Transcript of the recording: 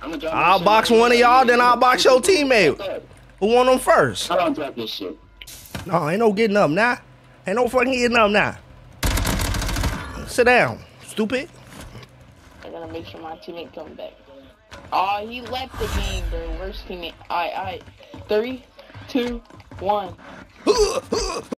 I'll box one of y'all, then I'll box your teammate. Who want them first? I don't drop this shit. No, ain't no getting up now. Ain't no fucking getting up now. Sit down, stupid. I gotta make sure my teammate comes back. Oh, he left the game, bro. Worst teammate. Alright. 3, 2, 1.